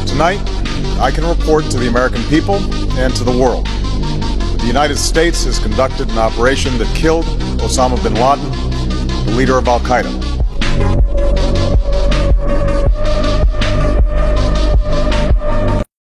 Tonight, I can report to the American people and to the world that the United States has conducted an operation that killed Osama bin Laden, the leader of Al-Qaeda.